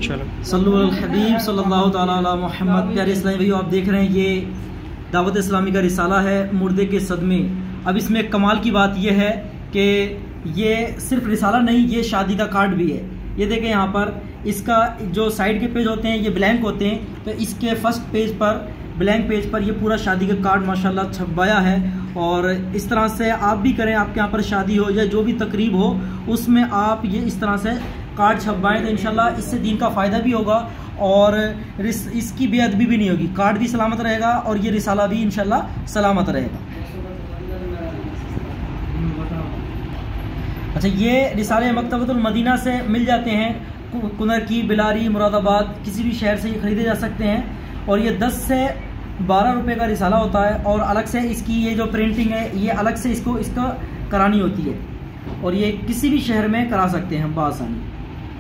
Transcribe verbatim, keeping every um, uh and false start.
सल्लल्लाहु अलैहि हबीब सल्लल्लाहु ताला अला मोहम्मद। प्यारे इस्लामी भाइयों, आप देख रहे हैं ये दावत इस्लामी का रिसाला है मुर्दे के सदमे। अब इसमें कमाल की बात यह है कि ये सिर्फ रिसाला नहीं, ये शादी का कार्ड भी है। ये देखें यहाँ पर इसका जो साइड के पेज होते हैं ये ब्लैंक होते हैं, तो इसके फर्स्ट पेज पर ब्लैंक पेज पर ये पूरा शादी का कार्ड माशाल्लाह छपवाया है। और इस तरह से आप भी करें, आपके यहाँ पर शादी हो या जो भी तकरीब हो उसमें आप ये इस तरह से कार्ड छपवाएं तो इंशाल्लाह इससे दीन का फ़ायदा भी होगा और इसकी बेअदबी भी नहीं होगी। कार्ड भी सलामत रहेगा और ये रिसाला भी इंशाल्लाह सलामत रहेगा। अच्छा, ये रिसाले मकतबतुल मदीना से मिल जाते हैं, कुनरकी, बिलारी, मुरादाबाद, किसी भी शहर से ये ख़रीदे जा सकते हैं। और ये दस से बारह रुपए का रिसाला होता है और अलग से इसकी ये जो प्रिंटिंग है ये अलग से इसको इसका करानी होती है और ये किसी भी शहर में करा सकते हैं हम बासानी।